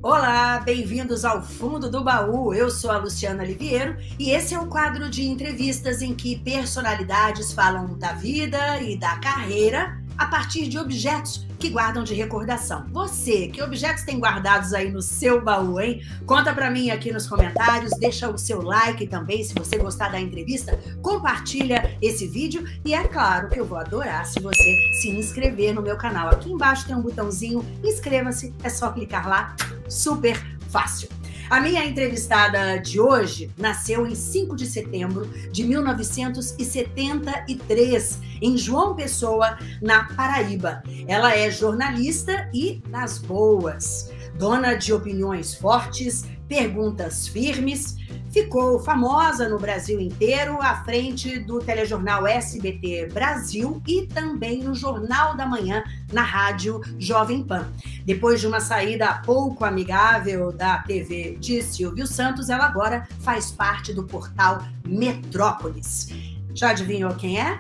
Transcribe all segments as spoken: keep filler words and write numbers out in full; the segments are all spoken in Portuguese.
Olá, bem-vindos ao Fundo do Baú. Eu sou a Luciana Liviero e esse é um quadro de entrevistas em que personalidades falam da vida e da carreira a partir de objetos que guardam de recordação. Você, que objetos tem guardados aí no seu baú, hein? Conta pra mim aqui nos comentários, deixa o seu like também, se você gostar da entrevista, compartilha esse vídeo e é claro que eu vou adorar se você se inscrever no meu canal. Aqui embaixo tem um botãozinho, inscreva-se, é só clicar lá, super fácil. A minha entrevistada de hoje nasceu em cinco de setembro de mil novecentos e setenta e três, em João Pessoa, na Paraíba. Ela é jornalista e das boas, dona de opiniões fortes, perguntas firmes, ficou famosa no Brasil inteiro à frente do telejornal S B T Brasil e também no Jornal da Manhã, na rádio Jovem Pan. Depois de uma saída pouco amigável da T V de Silvio Santos, ela agora faz parte do portal Metrópolis. Já adivinhou quem é?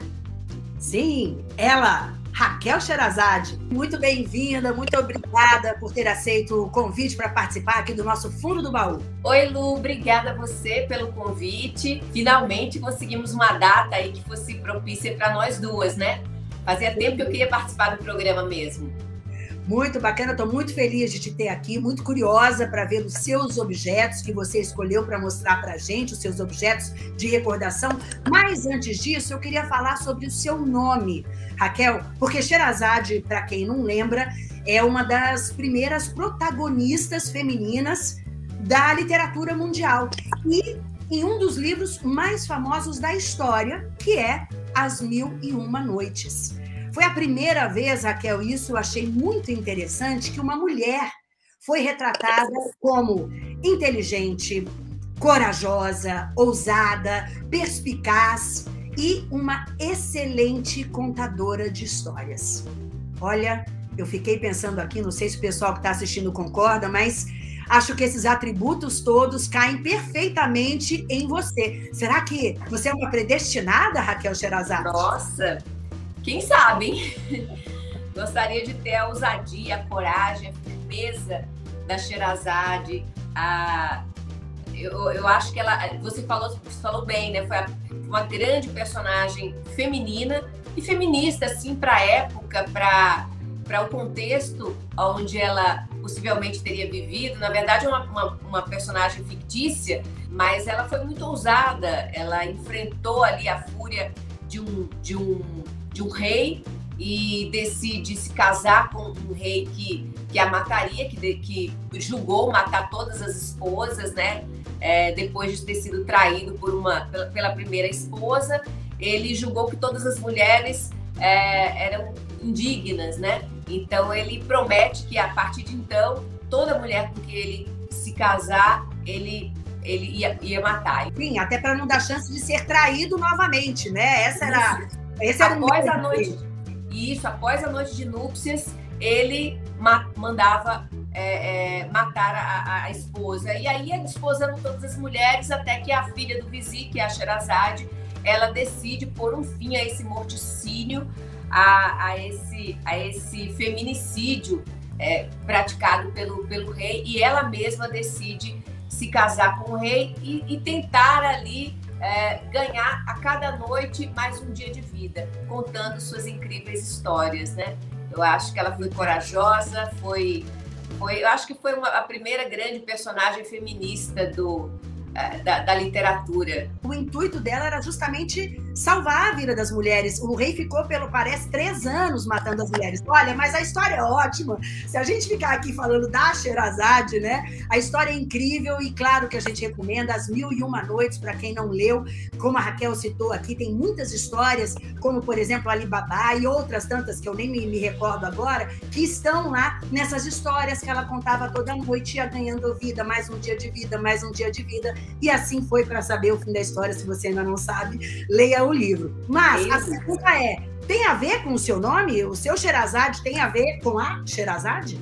Sim, ela! Raquel Sherazade, muito bem-vinda, muito obrigada por ter aceito o convite para participar aqui do nosso Fundo do Baú. Oi, Lu, obrigada a você pelo convite. Finalmente conseguimos uma data aí que fosse propícia para nós duas, né? Fazia tempo que eu queria participar do programa mesmo. Muito bacana, estou muito feliz de te ter aqui, muito curiosa para ver os seus objetos que você escolheu para mostrar para a gente, os seus objetos de recordação. Mas antes disso, eu queria falar sobre o seu nome, Raquel, porque Sherazade, para quem não lembra, é uma das primeiras protagonistas femininas da literatura mundial e em um dos livros mais famosos da história, que é As Mil e Uma Noites. Foi a primeira vez, Raquel, isso eu achei muito interessante, que uma mulher foi retratada como inteligente, corajosa, ousada, perspicaz e uma excelente contadora de histórias. Olha, eu fiquei pensando aqui, não sei se o pessoal que está assistindo concorda, mas acho que esses atributos todos caem perfeitamente em você. Será que você é uma predestinada, Raquel Sherazade? Nossa! Quem sabe, hein? Gostaria de ter a ousadia, a coragem, a firmeza da Sherazade. A... Eu, eu acho que ela... Você falou, você falou bem, né? Foi uma grande personagem feminina e feminista, assim, para a época, para para o contexto onde ela possivelmente teria vivido. Na verdade, é uma, uma, uma personagem fictícia, mas ela foi muito ousada. Ela enfrentou ali a fúria de um... De um de um rei e decide se casar com um rei que, que a mataria, que, que julgou matar todas as esposas, né? É, depois de ter sido traído por uma, pela, pela primeira esposa, ele julgou que todas as mulheres é, eram indignas, né? Então ele promete que a partir de então, toda mulher com que ele se casar, ele ele ia, ia matar. Sim, até para não dar chance de ser traído novamente, né? Essa era... Esse era após a noite, isso, após a noite de núpcias, ele ma mandava é, é, matar a, a esposa. E aí a esposa eram todas as mulheres, até que a filha do vizir, que é a Sherazade, ela decide pôr um fim a esse morticínio, a, a, esse, a esse feminicídio é, praticado pelo, pelo rei, e ela mesma decide se casar com o rei e, e tentar ali É, ganhar a cada noite mais um dia de vida, contando suas incríveis histórias, né? Eu acho que ela foi corajosa, foi, foi eu acho que foi uma, a primeira grande personagem feminista do, da, da literatura. O intuito dela era justamente salvar a vida das mulheres. O rei ficou, pelo parece, três anos matando as mulheres. Olha, mas a história é ótima. Se a gente ficar aqui falando da Sherazade, né? A história é incrível e claro que a gente recomenda As Mil e Uma Noites para quem não leu. Como a Raquel citou aqui, tem muitas histórias, como por exemplo Ali Babá e outras tantas que eu nem me, me recordo agora, que estão lá nessas histórias que ela contava toda noite, ia ganhando vida, mais um dia de vida, mais um dia de vida. E assim foi. Para saber o fim da história, se você ainda não sabe, leia o livro. Mas a pergunta é, tem a ver com o seu nome? O seu Sherazade tem a ver com a Sherazade?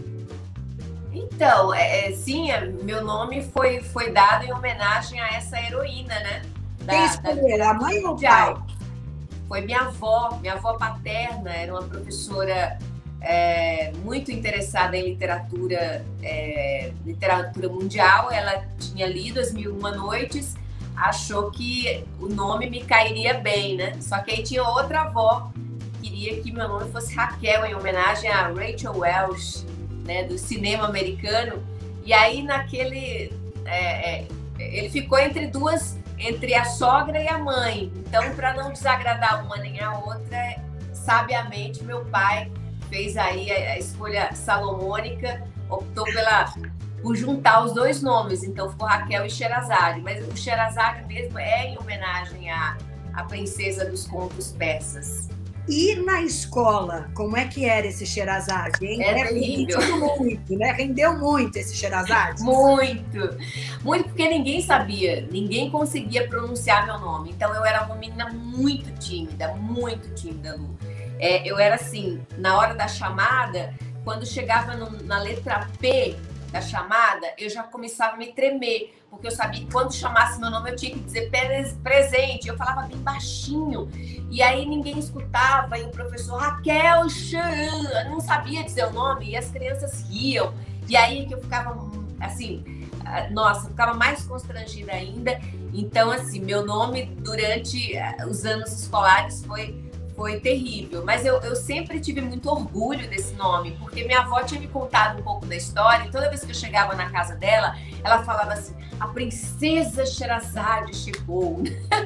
Então, é, sim, meu nome foi, foi dado em homenagem a essa heroína, né? Da, Quem escolheu? Da... A mãe ou o pai? Foi minha avó, minha avó paterna, era uma professora é, muito interessada em literatura, é, literatura mundial. Ela tinha lido As Mil e Uma Noites, achou que o nome me cairia bem, né? Só que aí tinha outra avó que queria que meu nome fosse Raquel, em homenagem a Rachel Welch, né, do cinema americano. E aí naquele... É, é, ele ficou entre duas, entre a sogra e a mãe. Então, para não desagradar uma nem a outra, sabiamente meu pai fez aí a, a escolha salomônica, optou pela, por juntar os dois nomes. Então ficou Raquel e Sherazade. Mas o Sherazade mesmo é em homenagem à, à princesa dos contos persas. E na escola, como é que era esse Sherazade, hein? É terrível. Rendeu muito, né? Rendeu muito esse Sherazade? Muito. Muito, porque ninguém sabia, ninguém conseguia pronunciar meu nome. Então eu era uma menina muito tímida, muito tímida, Lu. É, eu era assim, na hora da chamada, quando chegava no, na letra P da chamada, eu já começava a me tremer, porque eu sabia que quando chamasse meu nome eu tinha que dizer presente. Eu falava bem baixinho, e aí ninguém escutava, e o professor Raquel Chan, eu não sabia dizer o nome, e as crianças riam, e aí que eu ficava assim, nossa, eu ficava mais constrangida ainda. Então assim, meu nome durante os anos escolares foi Foi terrível, mas eu, eu sempre tive muito orgulho desse nome, porque minha avó tinha me contado um pouco da história, e toda vez que eu chegava na casa dela, ela falava assim, a princesa Sherazade chegou.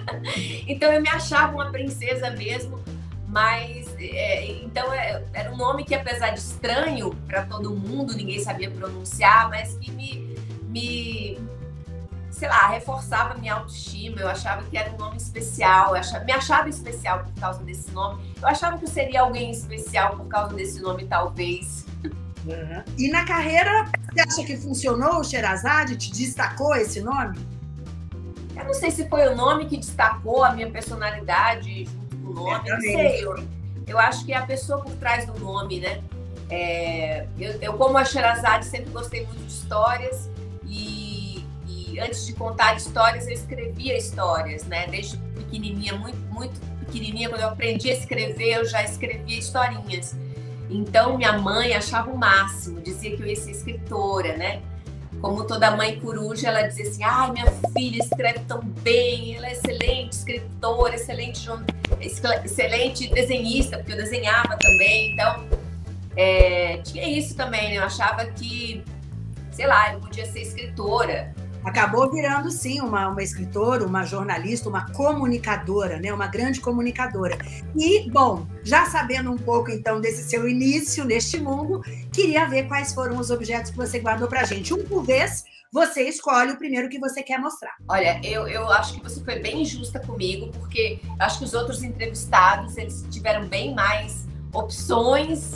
Então eu me achava uma princesa mesmo, mas é, então é, era um nome que, apesar de estranho para todo mundo, ninguém sabia pronunciar, mas que me... me sei lá, reforçava minha autoestima. Eu achava que era um nome especial, eu achava, me achava especial por causa desse nome. Eu achava que eu seria alguém especial por causa desse nome, talvez. Uhum. E na carreira, você acha que funcionou o Sherazade? Te destacou esse nome? Eu não sei se foi o nome que destacou a minha personalidade junto com o nome, eu não sei. Eu, eu acho que é a pessoa por trás do nome, né? É, eu, eu, como a Sherazade, sempre gostei muito de histórias, e antes de contar histórias, eu escrevia histórias, né? Desde pequenininha, muito, muito pequenininha, quando eu aprendi a escrever, eu já escrevia historinhas. Então, minha mãe achava o máximo, dizia que eu ia ser escritora, né? Como toda mãe coruja, ela dizia assim, ai, minha filha escreve tão bem, ela é excelente escritora, excelente, excelente desenhista, porque eu desenhava também. Então, é, tinha isso também, né? Eu achava que, sei lá, eu podia ser escritora. Acabou virando, sim, uma, uma escritora, uma jornalista, uma comunicadora, né? Uma grande comunicadora. E, bom, já sabendo um pouco, então, desse seu início neste mundo, queria ver quais foram os objetos que você guardou pra gente. Um por vez, você escolhe o primeiro que você quer mostrar. Olha, eu, eu acho que você foi bem injusta comigo, porque eu acho que os outros entrevistados, eles tiveram bem mais opções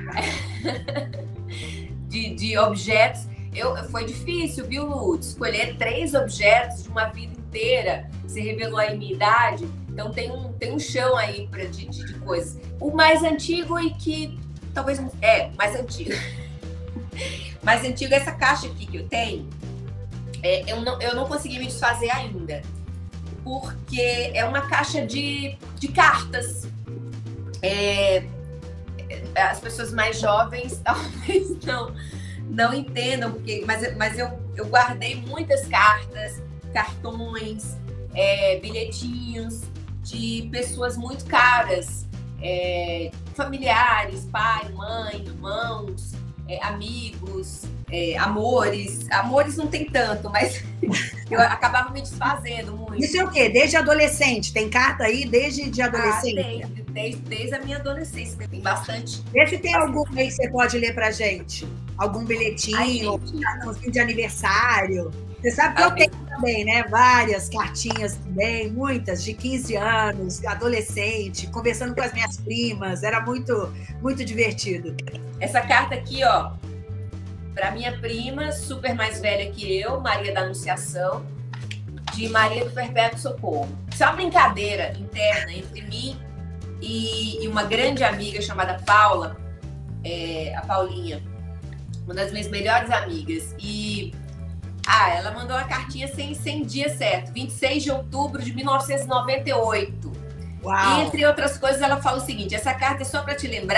de, de objetos. Eu, foi difícil, viu, Lu? Escolher três objetos de uma vida inteira. Você revelou aí minha idade, então tem um, tem um chão aí pra, de, de, de coisas. O mais antigo e que talvez... É, mais antigo. Mais antigo é essa caixa aqui que eu tenho. É, eu, não, eu não consegui me desfazer ainda, porque é uma caixa de, de cartas. É, as pessoas mais jovens talvez não... não entendam, porque, mas, mas eu, eu guardei muitas cartas, cartões, é, bilhetinhos de pessoas muito caras, é, familiares, pai, mãe, irmãos, é, amigos, é, amores. Amores não tem tanto, mas eu acabava me desfazendo muito. Isso é o quê? Desde adolescente? Tem carta aí desde de adolescente? Ah, desde, desde, desde a minha adolescência, tem bastante. Vê se tem algum aí que você pode ler pra gente. Algum bilhetinho, um cartãozinho de aniversário. Você sabe que eu tenho também, né? Várias cartinhas também, muitas, de quinze anos, adolescente, conversando com as minhas primas. Era muito, muito divertido. Essa carta aqui, ó, para minha prima, super mais velha que eu, Maria da Anunciação, de Maria do Perpétuo Socorro. Isso é uma brincadeira interna entre mim e, e uma grande amiga chamada Paula, é, a Paulinha, uma das minhas melhores amigas. E ah, ela mandou uma cartinha sem, sem dia certo, vinte e seis de outubro de mil novecentos e noventa e oito. Uau. E, entre outras coisas, ela fala o seguinte: essa carta é só para te lembrar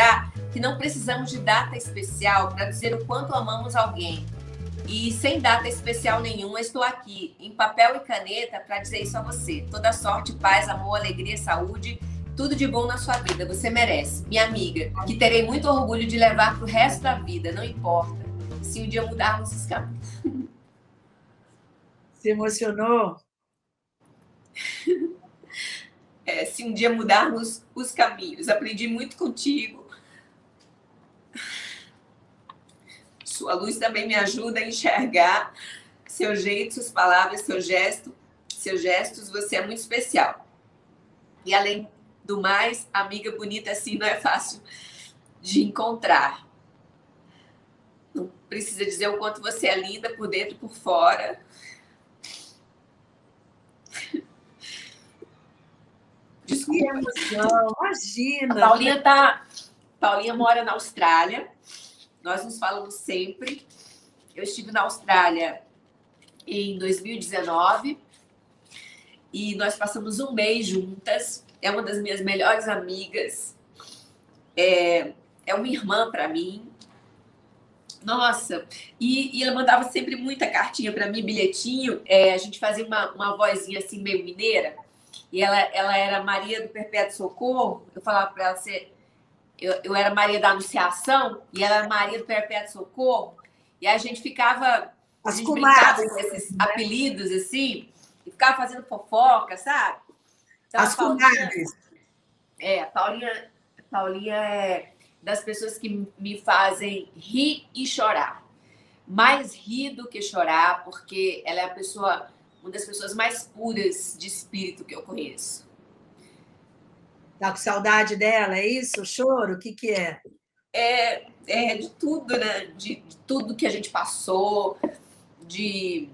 que não precisamos de data especial para dizer o quanto amamos alguém. E sem data especial nenhuma, estou aqui, em papel e caneta, para dizer isso a você. Toda sorte, paz, amor, alegria, saúde, tudo de bom na sua vida. Você merece. Minha amiga, que terei muito orgulho de levar para o resto da vida, não importa. Se um dia mudarmos os caminhos. Se emocionou? É, se um dia mudarmos os caminhos. Aprendi muito contigo. Sua luz também me ajuda a enxergar seu jeito, suas palavras, seu gesto, seus gestos. Você é muito especial. E além do mais, amiga bonita assim não é fácil de encontrar. Não precisa dizer o quanto você é linda por dentro e por fora. Desculpa. Não, imagina. A Paulinha tá. Paulinha mora na Austrália. Nós nos falamos sempre. Eu estive na Austrália em dois mil e dezenove e nós passamos um mês juntas. É uma das minhas melhores amigas. É, é uma irmã para mim. Nossa, e, e ela mandava sempre muita cartinha para mim, bilhetinho. É, a gente fazia uma, uma vozinha assim meio mineira. E ela, ela era Maria do Perpétuo Socorro. Eu falava para ela, você, eu, eu era Maria da Anunciação e ela era Maria do Perpétuo Socorro. E a gente ficava, a gente brincava com esses apelidos assim, e ficava fazendo fofoca, sabe? Então, As comadres. É, a Paulinha, a Paulinha é das pessoas que me fazem rir e chorar. Mais rir do que chorar, porque ela é a pessoa, uma das pessoas mais puras de espírito que eu conheço. Tá com saudade dela, é isso? Choro? O que que é? É, é de tudo, né? De, de tudo que a gente passou, de...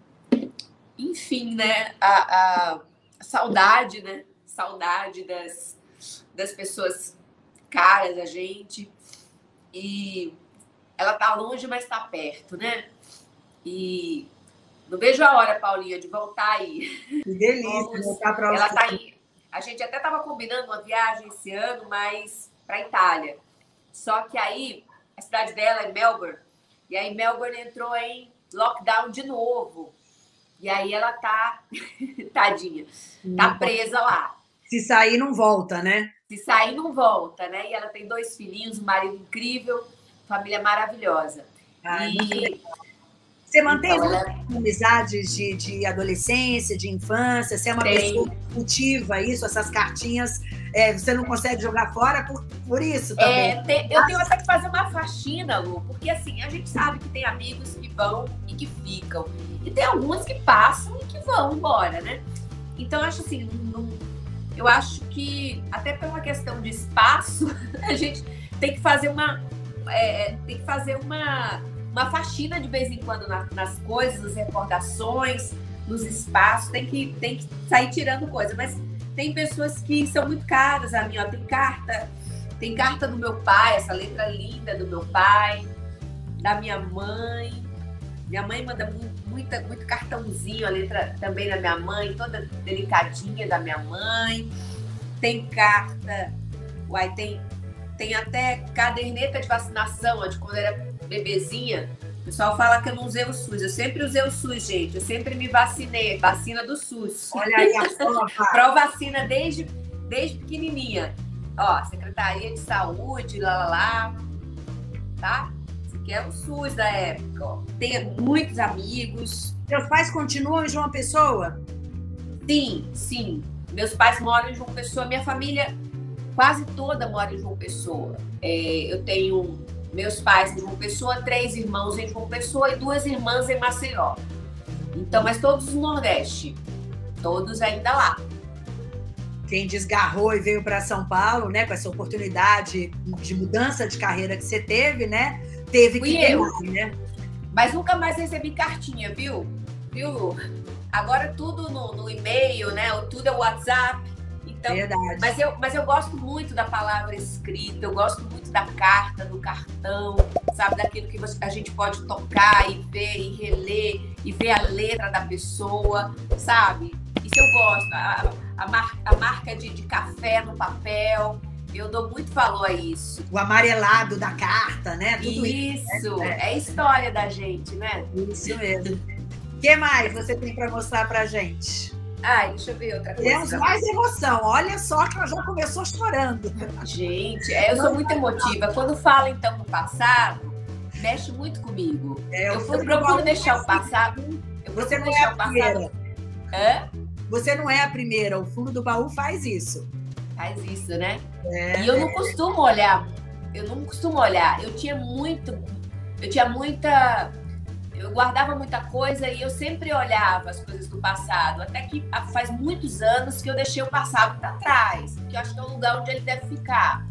Enfim, né? A, a, a saudade, né? Saudade das, das pessoas caras a gente. E ela tá longe, mas tá perto, né? E não vejo a hora, Paulinha, de voltar aí. Que delícia voltar para ela tá aí. A gente até tava combinando uma viagem esse ano, mas para Itália. Só que aí a cidade dela é Melbourne. E aí Melbourne entrou em lockdown de novo. E aí ela tá, tadinha, tá presa lá. Se sair, não volta, né? Se sair, não volta, né? E ela tem dois filhinhos, um marido incrível, família maravilhosa. Ah, e... Você mantém então, ela... amizades de, de adolescência, de infância? Você é uma tem. pessoa que cultiva isso, essas cartinhas, é, você não consegue jogar fora por, por isso também? É, tem, eu tenho até que fazer uma faxina, Lu, porque assim, a gente sabe que tem amigos que vão e que ficam. E tem alguns que passam e que vão embora, né? Então, eu acho assim, não, eu acho que até por uma questão de espaço, a gente tem que fazer uma... É, tem que fazer uma... uma faxina de vez em quando na, nas coisas, nas recordações, nos espaços, tem que, tem que sair tirando coisa. Mas tem pessoas que são muito caras a mim, ó. Tem carta, tem carta do meu pai, essa letra linda do meu pai, da minha mãe. Minha mãe manda muito, muita, muito cartãozinho, a letra também da minha mãe, toda delicadinha da minha mãe. Tem carta, uai, tem, tem até caderneta de vacinação, ó, de quando era bebezinha. O pessoal fala que eu não usei o SUS. Eu sempre usei o SUS, gente. Eu sempre me vacinei. Vacina do SUS. Olha aí a prova. Pró-vacina desde, desde pequenininha. Ó, Secretaria de Saúde, lá, lá, lá. Tá? Isso aqui é o SUS da época, ó. Tenho muitos amigos. Seus pais continuam em João Pessoa? Sim, sim. Meus pais moram em João Pessoa. Minha família quase toda mora em João Pessoa. É, eu tenho... meus pais em João Pessoa, três irmãos em João Pessoa e duas irmãs em Maceió. Então, mas todos no Nordeste. Todos ainda lá. Quem desgarrou e veio para São Paulo, né, com essa oportunidade de mudança de carreira que você teve, né, teve Fui que eu. ter, né? Mas nunca mais recebi cartinha, viu? Viu? Agora tudo no, no e-mail, né? Tudo é WhatsApp. Então, verdade. Mas eu, mas eu gosto muito da palavra escrita, eu gosto muito da carta, do cartão, sabe? Daquilo que você, a gente pode tocar e ver e reler e ver a letra da pessoa, sabe? Isso eu gosto. A, a, mar, a marca de, de café no papel. Eu dou muito valor a isso. O amarelado da carta, né? Tudo isso, isso, né? É a história da gente, né? Isso mesmo. O que mais você tem para mostrar pra gente? Ai, deixa eu ver outra coisa. Temos mais emoção. Olha só que ela já começou chorando. Gente, é, eu sou muito emotiva. Quando falo, então, do passado, mexe muito comigo. É, eu eu procuro deixar o passado... Eu você não deixar é a o passado... primeira. Hã? Você não é a primeira. O fundo do baú faz isso. Faz isso, né? É. E eu não costumo olhar. Eu não costumo olhar. Eu tinha muito... Eu tinha muita... Eu guardava muita coisa e eu sempre olhava as coisas do passado. Até que faz muitos anos que eu deixei o passado para trás. Que eu acho que é o lugar onde ele deve ficar.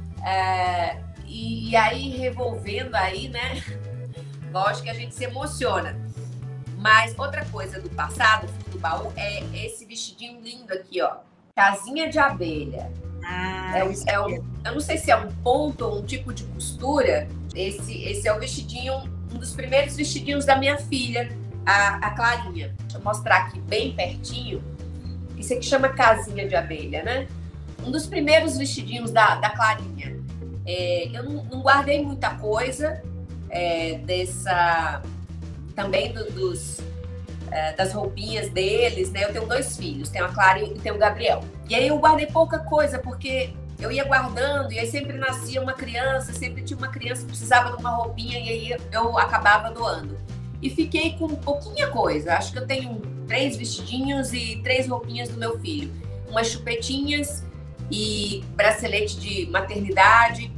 É, e, e aí, revolvendo aí, né? Lógico que a gente se emociona. Mas outra coisa do passado, do baú, é esse vestidinho lindo aqui, ó. Casinha de abelha. Ah, é um, é um, eu não sei se é um ponto ou um tipo de costura. Esse, esse é o vestidinho... um dos primeiros vestidinhos da minha filha, a, a Clarinha. Deixa eu mostrar aqui bem pertinho. Isso aqui chama casinha de abelha, né? Um dos primeiros vestidinhos da, da Clarinha. É, eu não, não guardei muita coisa é, dessa... Também do, dos, é, das roupinhas deles, né? Eu tenho dois filhos, tenho a Clara e tenho o Gabriel. E aí eu guardei pouca coisa, porque... eu ia guardando, e aí sempre nascia uma criança, sempre tinha uma criança que precisava de uma roupinha, e aí eu acabava doando. E fiquei com pouquinha coisa. Acho que eu tenho três vestidinhos e três roupinhas do meu filho. Umas chupetinhas e bracelete de maternidade,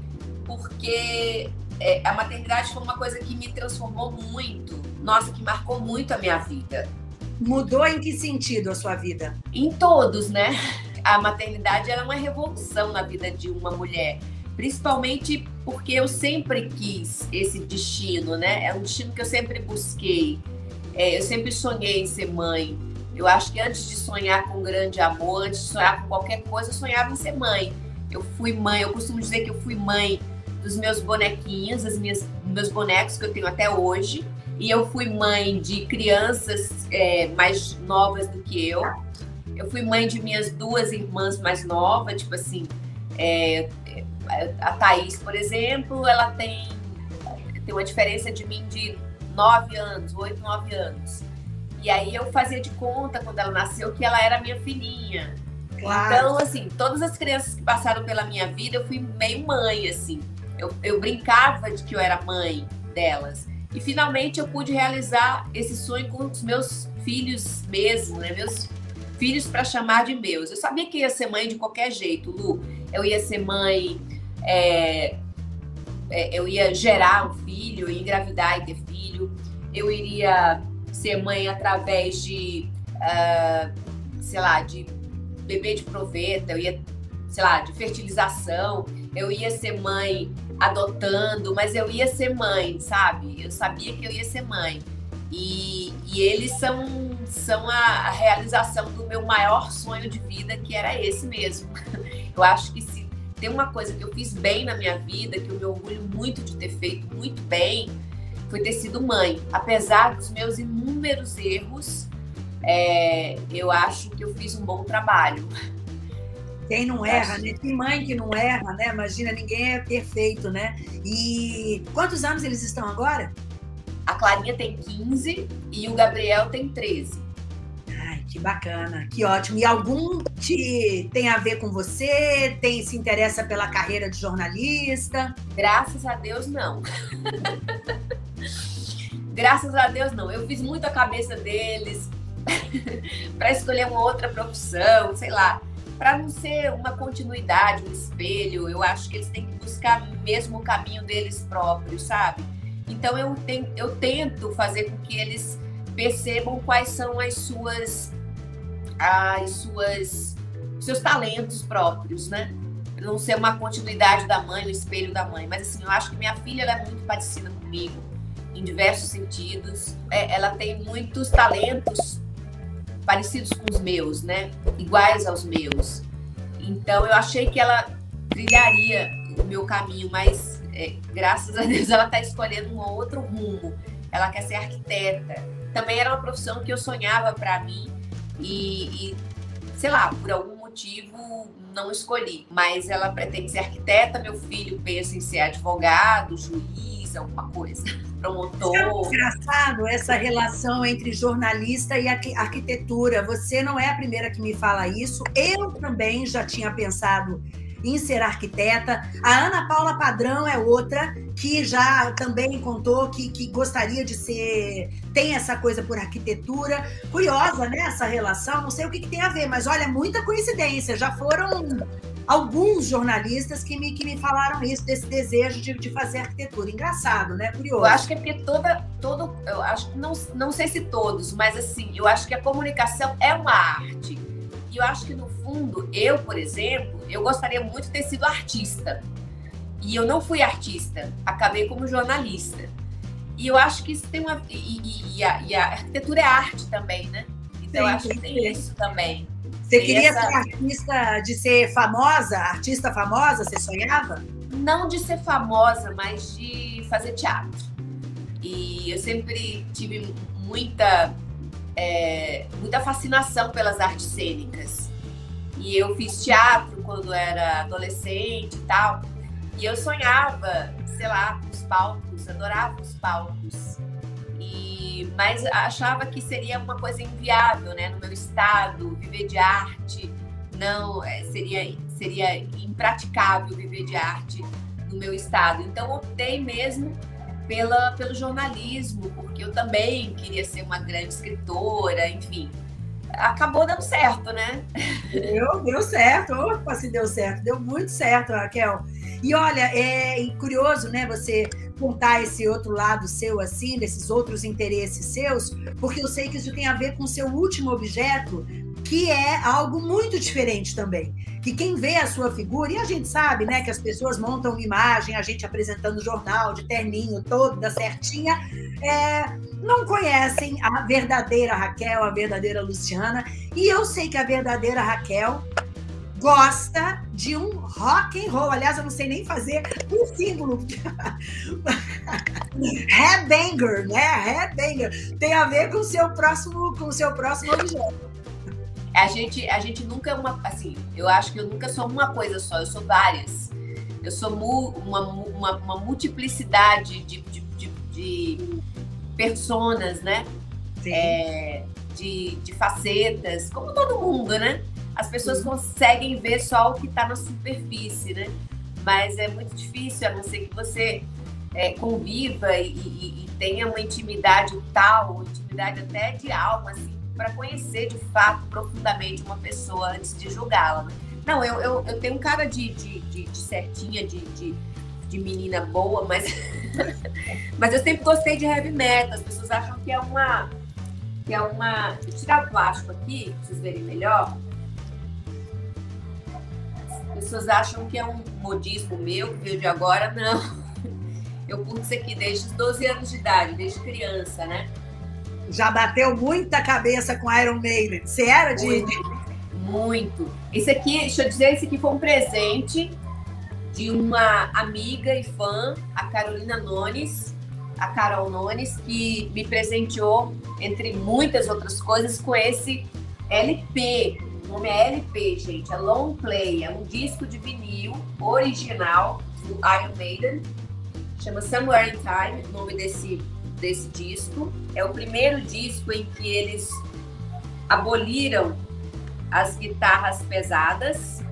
porque é, a maternidade foi uma coisa que me transformou muito. Nossa, que marcou muito a minha vida. Mudou em que sentido a sua vida? Em todos, né? A maternidade ela é uma revolução na vida de uma mulher, principalmente porque eu sempre quis esse destino, né? É um destino que eu sempre busquei. É, eu sempre sonhei em ser mãe. Eu acho que antes de sonhar com um grande amor, antes de sonhar com qualquer coisa, eu sonhava em ser mãe. Eu fui mãe, eu costumo dizer que eu fui mãe dos meus bonequinhos, das minhas, meus bonecos que eu tenho até hoje. E eu fui mãe de crianças é, mais novas do que eu. Eu fui mãe de minhas duas irmãs mais novas, tipo assim, é, a Thaís, por exemplo, ela tem, tem uma diferença de mim de nove anos, oito, nove anos. E aí eu fazia de conta, quando ela nasceu, que ela era minha filhinha. Claro. Então, assim, todas as crianças que passaram pela minha vida, eu fui meio mãe, assim. Eu, eu brincava de que eu era mãe delas. E finalmente eu pude realizar esse sonho com os meus filhos mesmo, né? Meus filhos para chamar de meus. Eu sabia que ia ser mãe de qualquer jeito, Lu. Eu ia ser mãe, é, é, eu ia gerar um filho, eu ia engravidar e ter filho. Eu iria ser mãe através de, uh, sei lá, de bebê de proveta, eu ia, sei lá, de fertilização. Eu ia ser mãe adotando, mas eu ia ser mãe, sabe? Eu sabia que eu ia ser mãe. E, e eles são, são a, a realização do meu maior sonho de vida, que era esse mesmo. Eu acho que se tem uma coisa que eu fiz bem na minha vida, que eu me orgulho muito de ter feito muito bem, foi ter sido mãe. Apesar dos meus inúmeros erros, é, eu acho que eu fiz um bom trabalho. Quem não erra, né? Que mãe que não erra, né? Imagina, ninguém é perfeito, né? E quantos anos eles estão agora? A Clarinha tem quinze e o Gabriel tem treze. Ai, que bacana, que ótimo. E algum te tem a ver com você? Tem, se interessa pela carreira de jornalista? Graças a Deus, não. Graças a Deus, não. Eu fiz muito a cabeça deles para escolher uma outra profissão, sei lá. Para não ser uma continuidade, um espelho, eu acho que eles têm que buscar mesmo o caminho deles próprios, sabe? Então eu, tenho, eu tento fazer com que eles percebam quais são as suas, as suas, seus talentos próprios, né? Pra não ser uma continuidade da mãe, o espelho da mãe. Mas assim, eu acho que minha filha ela é muito parecida comigo, em diversos sentidos. É, ela tem muitos talentos parecidos com os meus, né? Iguais aos meus. Então eu achei que ela trilharia o meu caminho, mas é, graças a Deus ela está escolhendo um outro rumo. Ela quer ser arquiteta. Também era uma profissão que eu sonhava para mim e, e, sei lá, por algum motivo motivo não escolhi. Mas ela pretende ser arquiteta, meu filho pensa em ser advogado, juiz, alguma coisa, promotor. É muito engraçado essa relação entre jornalista e arquitetura. Você não é a primeira que me fala isso. Eu também já tinha pensado em ser arquiteta. A Ana Paula Padrão é outra que já também contou que, que gostaria de ser, tem essa coisa por arquitetura. Curiosa, né, essa relação, não sei o que, que tem a ver, mas olha, muita coincidência, já foram alguns jornalistas que me, que me falaram isso, desse desejo de, de fazer arquitetura. Engraçado, né, curioso. Eu acho que é porque toda, todo, eu acho que não, não sei se todos, mas assim, eu acho que a comunicação é uma arte. E eu acho que, no fundo, eu, por exemplo, eu gostaria muito de ter sido artista. E eu não fui artista, acabei como jornalista. E eu acho que isso tem uma... E, e, e, a, e a arquitetura é arte também, né? Então, sim, eu acho que tem isso também. Você tem queria essa... ser artista, de ser famosa? Artista famosa, você sonhava? Não de ser famosa, mas de fazer teatro. E eu sempre tive muita... É, muita fascinação pelas artes cênicas. E eu fiz teatro quando era adolescente e tal. E eu sonhava, sei lá, com os palcos, adorava os palcos. E, mas achava que seria uma coisa inviável, né? No meu estado, viver de arte, não, seria, seria impraticável viver de arte no meu estado. Então, optei mesmo Pela, pelo jornalismo, porque eu também queria ser uma grande escritora, enfim. Acabou dando certo, né? Deu, deu certo. Opa, se deu certo. Deu muito certo, Raquel. E olha, é curioso, né, você contar esse outro lado seu, assim, desses outros interesses seus, porque eu sei que isso tem a ver com o seu último objeto, que é algo muito diferente também. Que quem vê a sua figura, e a gente sabe, né, que as pessoas montam uma imagem, a gente apresentando o jornal de terninho, toda certinha, é, não conhecem a verdadeira Raquel, a verdadeira Luciana, e eu sei que a verdadeira Raquel gosta de um rock and roll. Aliás, eu não sei nem fazer um símbolo. Headbanger, né? Headbanger. Tem a ver com o seu próximo, com o seu próximo objeto. A gente, a gente nunca é uma... Assim, eu acho que eu nunca sou uma coisa só, eu sou várias. Eu sou mu, uma, uma, uma multiplicidade de, de, de, de personas, né? É, de, de facetas, como todo mundo, né? As pessoas Sim. conseguem ver só o que está na superfície, né? Mas é muito difícil, a não ser que você é, conviva e, e, e tenha uma intimidade tal, uma intimidade até de alma, assim, para conhecer de fato profundamente uma pessoa antes de julgá-la. Né? Não, eu, eu, eu tenho um cara de, de, de, de certinha, de, de, de menina boa, mas, mas eu sempre gostei de heavy metal. As pessoas acham que é uma... Que é uma... Vou tirar o plástico aqui, para vocês verem melhor. As pessoas acham que é um modismo meu, que veio de agora. Não. Eu curto isso aqui desde os doze anos de idade, desde criança, né? Já bateu muita cabeça com Iron Maiden. Você era de... Muito, muito. Esse aqui, deixa eu dizer, esse aqui foi um presente de uma amiga e fã, a Carolina Nones, a Carol Nones, que me presenteou, entre muitas outras coisas, com esse L P. O nome é L P, gente. É Long Play. É um disco de vinil original do Iron Maiden. Chama Somewhere in Time, o nome desse... desse disco. É o primeiro disco em que eles aboliram as guitarras pesadas.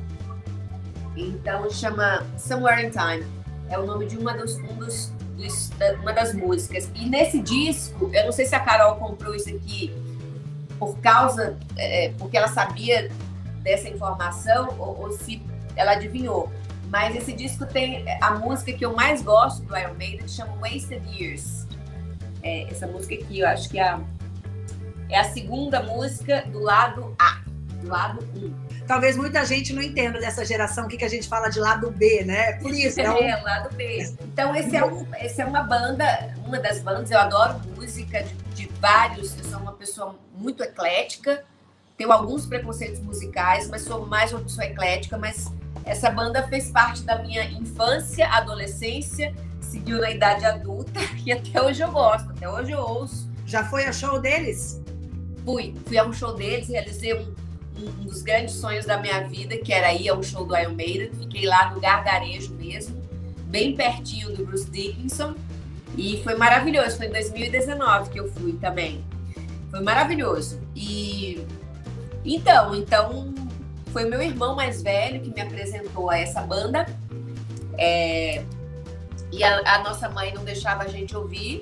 Então chama Somewhere in Time. É o nome de uma, dos, um dos, dos, uma das músicas. E nesse disco, eu não sei se a Carol comprou isso aqui por causa, é, porque ela sabia dessa informação ou, ou se ela adivinhou. Mas esse disco tem a música que eu mais gosto do Iron Maiden, que chama Wasted Years. É, essa música aqui, eu acho que é a, é a segunda música do lado A, do lado um. Talvez muita gente não entenda dessa geração o que, que a gente fala de lado B, né? Por isso, é, um... é lado B. Então, esse é, um, esse é uma banda, uma das bandas, eu adoro música de, de vários, eu sou uma pessoa muito eclética, tenho alguns preconceitos musicais, mas sou mais uma pessoa eclética, mas essa banda fez parte da minha infância, adolescência, seguiu na idade adulta e até hoje eu gosto, até hoje eu ouço. Já foi a show deles? Fui, fui a um show deles, realizei um, um dos grandes sonhos da minha vida, que era ir ao show do Iron Maiden. Fiquei lá no Gargarejo mesmo, bem pertinho do Bruce Dickinson. E foi maravilhoso. Foi em dois mil e dezenove que eu fui também. Foi maravilhoso. E então, então foi o meu irmão mais velho que me apresentou a essa banda. É... E a, a nossa mãe não deixava a gente ouvir,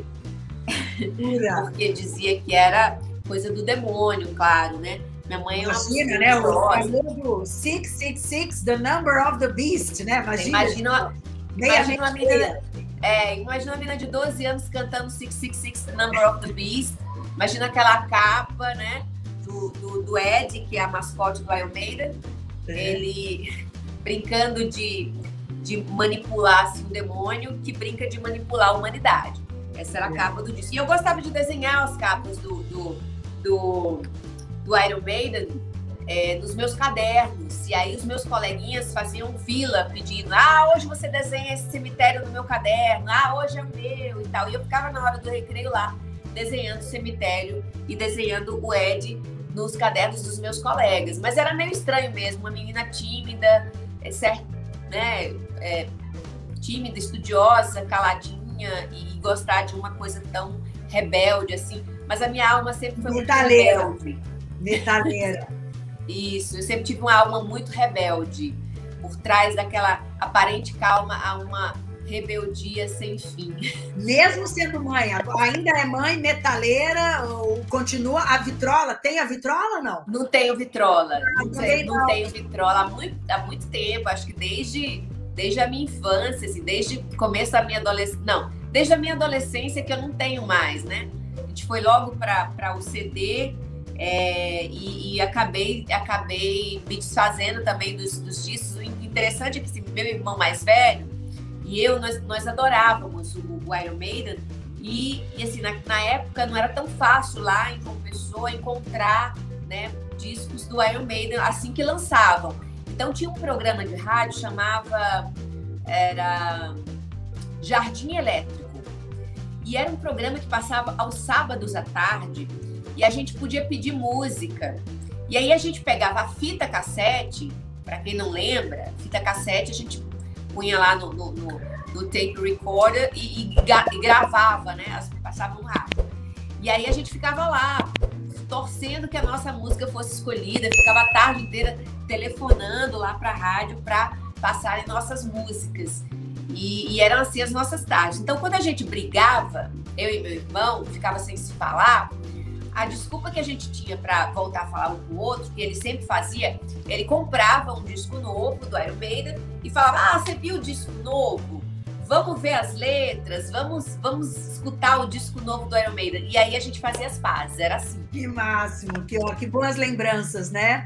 porque dizia que era coisa do demônio, claro, né? Minha mãe Imagina, é uma né? O famoso seis seis seis, The Number of the Beast, né? Imagina, imagina, meia imagina, uma menina, é, imagina uma menina de doze anos cantando seis seis seis, The Number of the Beast. Imagina aquela capa, né? Do, do, do Ed, que é a mascote do Iron Maiden. É. Ele brincando de, de manipular assim, um demônio que brinca de manipular a humanidade. Essa era a capa do disco. E eu gostava de desenhar as capas do, do, do, do Iron Maiden é, nos meus cadernos. E aí os meus coleguinhas faziam fila pedindo: ah, hoje você desenha esse cemitério no meu caderno, ah, hoje é o meu e tal. E eu ficava na hora do recreio lá, desenhando o cemitério e desenhando o Ed nos cadernos dos meus colegas. Mas era meio estranho mesmo, uma menina tímida, é, certo, né, é, tímida, estudiosa, caladinha, e gostar de uma coisa tão rebelde assim, mas a minha alma sempre foi metaleira. muito rebelde. Metaleira. Isso, eu sempre tive uma alma muito rebelde. Por trás daquela aparente calma há uma rebeldia sem fim. Mesmo sendo mãe, ainda é mãe metaleira ou continua a vitrola? Tem a vitrola ou não? Não tenho vitrola. Ah, não, sei, não. não tenho vitrola há muito, há muito tempo, acho que desde Desde a minha infância, assim, desde o começo da minha adolescência. Não, desde a minha adolescência que eu não tenho mais, né? A gente foi logo para o C D é, e, e acabei, acabei me desfazendo também dos, dos discos. O interessante é que assim, meu irmão mais velho e eu, nós, nós adorávamos o, o Iron Maiden. E, e assim, na, na época não era tão fácil lá em João Pessoa encontrar, né, discos do Iron Maiden assim que lançavam. Então tinha um programa de rádio, chamava era Jardim Elétrico. E era um programa que passava aos sábados à tarde e a gente podia pedir música. E aí a gente pegava a fita cassete, para quem não lembra, fita cassete a gente punha lá no, no, no, no tape recorder e, e, e gravava, né? Passava no rádio. E aí a gente ficava lá, torcendo que a nossa música fosse escolhida, ficava a tarde inteira telefonando lá para a rádio para passarem nossas músicas. E, e eram assim as nossas tardes. Então, quando a gente brigava, eu e meu irmão, ficava sem se falar, a desculpa que a gente tinha para voltar a falar um com o outro, que ele sempre fazia, ele comprava um disco novo do Iron Maiden e falava: ah, você viu o disco novo? Vamos ver as letras, vamos, vamos escutar o disco novo do Iron Maiden. E aí a gente fazia as pazes, era assim. Que máximo, que, ó, que boas lembranças, né?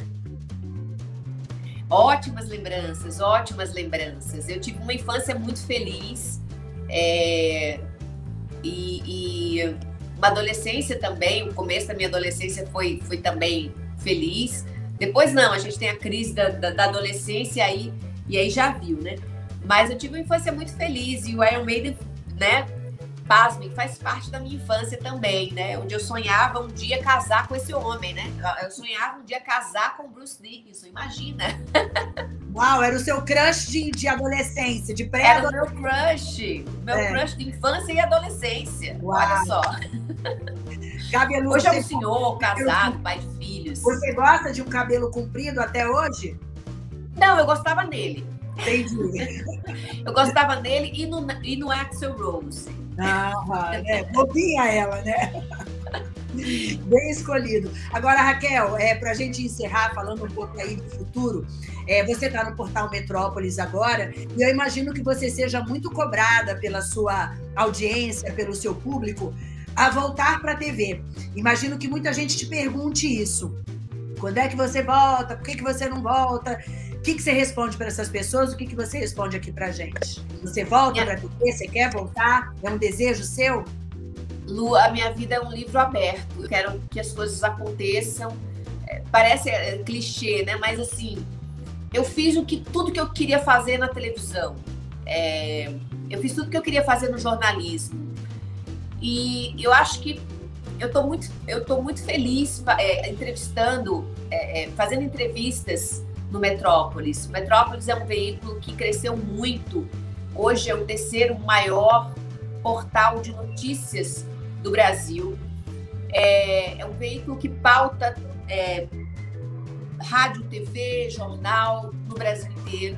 Ótimas lembranças, ótimas lembranças. Eu tive uma infância muito feliz é, e, e uma adolescência também. O começo da minha adolescência foi, foi também feliz. Depois não, a gente tem a crise da, da, da adolescência aí, e aí já viu, né? Mas eu tive uma infância muito feliz e o Iron Maiden, né? Pasmem, faz parte da minha infância também, né? Onde eu sonhava um dia casar com esse homem, né? Eu sonhava um dia casar com o Bruce Dickinson, imagina. Uau, era o seu crush de, de adolescência, de pré Era o meu crush, meu é. crush de infância e adolescência. Uau. Olha só. Cabelo, hoje é um senhor, casado, pai de filhos. Você gosta de um cabelo comprido até hoje? Não, eu gostava dele. Entendi. Eu gostava dele e no, e no Axl Rose. Ah, é, bobinha ela, né? Bem escolhido. Agora, Raquel, é, para a gente encerrar falando um pouco aí do futuro, é, você está no Portal Metrópolis agora e eu imagino que você seja muito cobrada pela sua audiência, pelo seu público, a voltar para a T V. Imagino que muita gente te pergunte isso. Quando é que você volta? Por que, que você não volta? O que, que você responde para essas pessoas? O que, que você responde aqui para a gente? Você volta para a T V? Você quer voltar? É um desejo seu? Lu, a minha vida é um livro aberto. Eu quero que as coisas aconteçam. É, parece é, clichê, né? Mas assim, eu fiz o que, tudo que eu queria fazer na televisão. É, eu fiz tudo que eu queria fazer no jornalismo. E eu acho que eu estou muito, eu tô muito feliz é, entrevistando, é, é, fazendo entrevistas no Metrópolis. O Metrópolis é um veículo que cresceu muito. Hoje é o terceiro maior portal de notícias do Brasil. É, é um veículo que pauta é, rádio, T V, jornal no Brasil inteiro.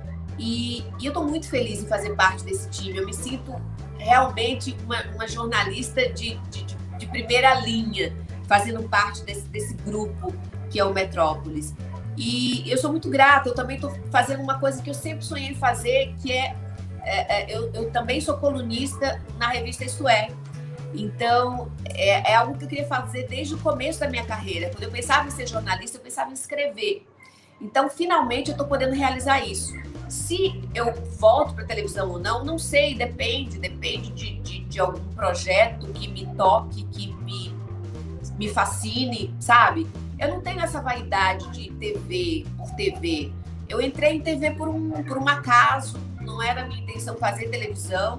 E, e eu estou muito feliz em fazer parte desse time. Eu me sinto realmente uma, uma jornalista de, de, de primeira linha, fazendo parte desse, desse grupo que é o Metrópolis. E eu sou muito grata. Eu também estou fazendo uma coisa que eu sempre sonhei fazer, que é, é, é eu, eu também sou colunista na revista Isso É. Então, é, é algo que eu queria fazer desde o começo da minha carreira. Quando eu pensava em ser jornalista, eu pensava em escrever. Então, finalmente, eu estou podendo realizar isso. Se eu volto para a televisão ou não, não sei, depende. Depende de, de, de algum projeto que me toque, que me, me fascine, sabe? Eu não tenho essa vaidade de T V por T V. Eu entrei em T V por um, por um acaso. Não era a minha intenção fazer televisão.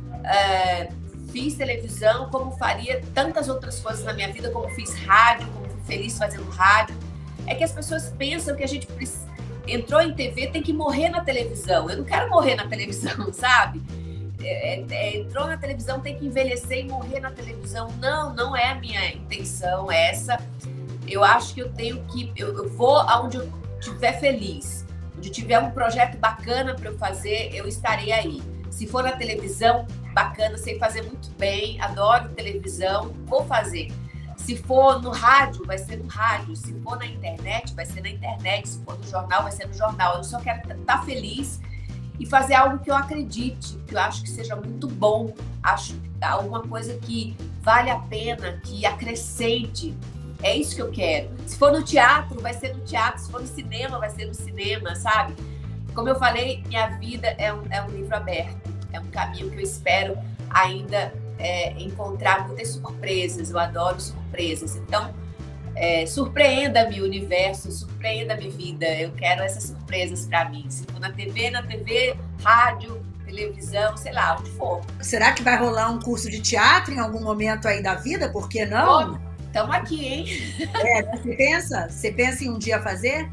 É, fiz televisão como faria tantas outras coisas na minha vida, como fiz rádio, como fui feliz fazendo rádio. É que as pessoas pensam que a gente entrou em T V, tem que morrer na televisão. Eu não quero morrer na televisão, sabe? É, é, entrou na televisão, tem que envelhecer e morrer na televisão. Não, não é a minha intenção essa. Eu acho que eu tenho que... Eu, eu vou aonde eu estiver feliz. Onde tiver um projeto bacana para eu fazer, eu estarei aí. Se for na televisão, bacana, sei fazer muito bem, adoro televisão, vou fazer. Se for no rádio, vai ser no rádio. Se for na internet, vai ser na internet. Se for no jornal, vai ser no jornal. Eu só quero estar feliz e fazer algo que eu acredite, que eu acho que seja muito bom. Acho alguma coisa que vale a pena, que acrescente. É isso que eu quero. Se for no teatro, vai ser no teatro. Se for no cinema, vai ser no cinema, sabe? Como eu falei, minha vida é um, é um livro aberto. É um caminho que eu espero ainda é, encontrar muitas surpresas. Eu adoro surpresas. Então, é, surpreenda-me, universo, surpreenda-me, vida. Eu quero essas surpresas para mim. Se for na T V, na T V, rádio, televisão, sei lá, onde for. Será que vai rolar um curso de teatro em algum momento aí da vida? Por que não? Estamos aqui, hein? É, você pensa? Você pensa em um dia fazer?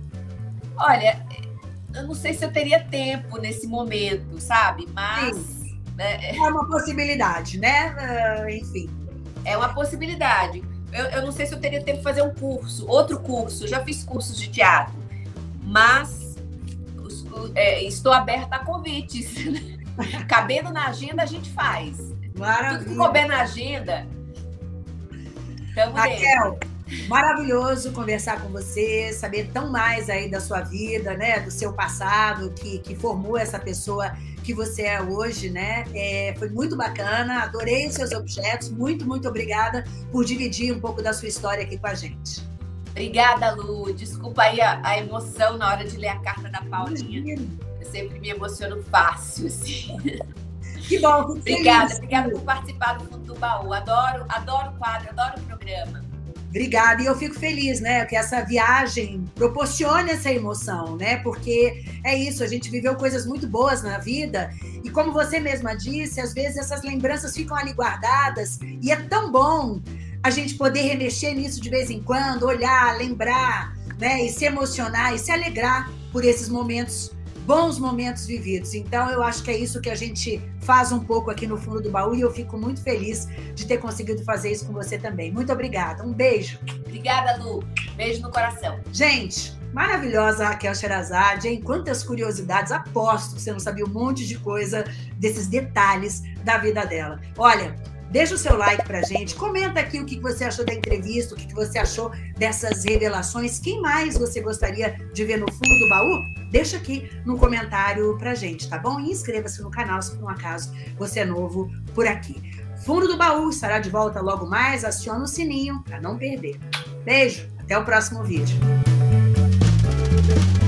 Olha, eu não sei se eu teria tempo nesse momento, sabe? Mas... É, é uma possibilidade, né? Uh, enfim. É uma possibilidade. Eu, eu não sei se eu teria tempo de fazer um curso, outro curso. Eu já fiz cursos de teatro. Mas os, é, estou aberta a convites. Cabendo na agenda, a gente faz. Maravilha. Tudo que couber na agenda... Raquel, maravilhoso conversar com você, saber tão mais aí da sua vida, né, do seu passado, que, que formou essa pessoa que você é hoje, né? É, foi muito bacana, adorei os seus objetos, muito, muito obrigada por dividir um pouco da sua história aqui com a gente. Obrigada, Lu. Desculpa aí a, a emoção na hora de ler a carta da Paulinha. Eu sempre me emociono fácil, assim. Que bom, que obrigada, feliz. Obrigada por participar do Fundo do Baú. Adoro, adoro o quadro, adoro o programa. Obrigada, e eu fico feliz, né, que essa viagem proporcione essa emoção, né, porque é isso, a gente viveu coisas muito boas na vida, e como você mesma disse, às vezes essas lembranças ficam ali guardadas, e é tão bom a gente poder remexer nisso de vez em quando, olhar, lembrar, né, e se emocionar, e se alegrar por esses momentos, bons momentos vividos. Então, eu acho que é isso que a gente faz um pouco aqui no Fundo do Baú e eu fico muito feliz de ter conseguido fazer isso com você também. Muito obrigada. Um beijo. Obrigada, Lu. Beijo no coração. Gente, maravilhosa Raquel Sherazade, hein? Quantas curiosidades. Aposto que você não sabia um monte de coisa desses detalhes da vida dela. Olha, deixa o seu like pra gente, comenta aqui o que você achou da entrevista, o que você achou dessas revelações. Quem mais você gostaria de ver no Fundo do Baú? Deixa aqui no comentário pra gente, tá bom? E inscreva-se no canal se por um acaso você é novo por aqui. Fundo do Baú estará de volta logo mais, aciona o sininho para não perder. Beijo, até o próximo vídeo.